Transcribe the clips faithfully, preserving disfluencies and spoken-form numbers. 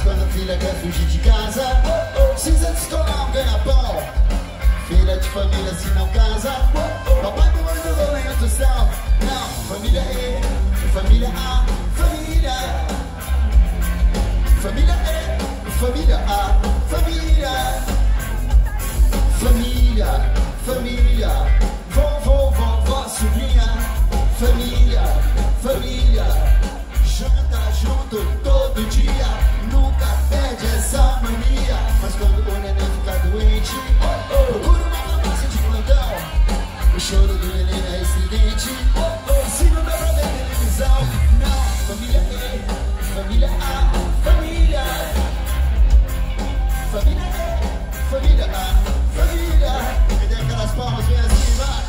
quando a filha quer fugir de casa, precisa descolar um ganha-pão. Filha de família se não casa, papai do olho do lenho tostão. Não, família E, família A, família. Família E, família A, família. Família, família, vovô, vovó, sobrinha. Família, família, janta junto todo dia, nunca perde essa mania. Mas quando o neném fica doente, procura uma farmácia de plantão. O choro do neném é estridente, se não dá pra ver televisão. Não, família E, família A, família. Família E, família A, família. Me dê aquelas palmas, vem assim, vai.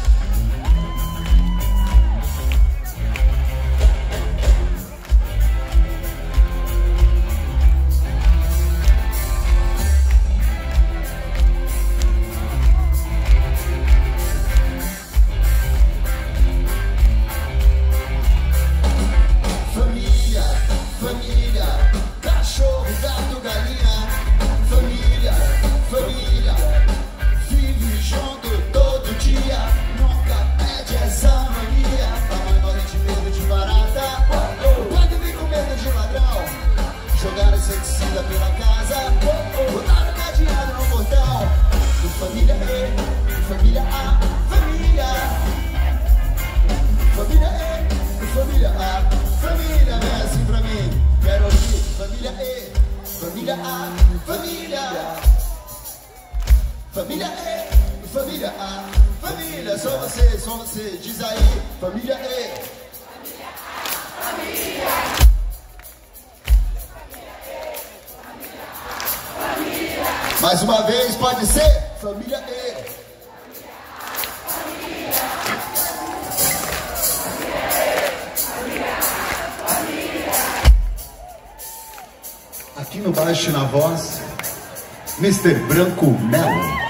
Pela casa, botaram cadeado no portão. Família E, família A, família. Família E, família A, família. Vem assim pra mim, quero ouvir. Família E, família A, família. Família E, família A, família. Só você, só você, diz aí. Família E, família A, família. Mais uma vez, pode ser? Família E. Aqui no baixo e na voz, mister Branco Melo.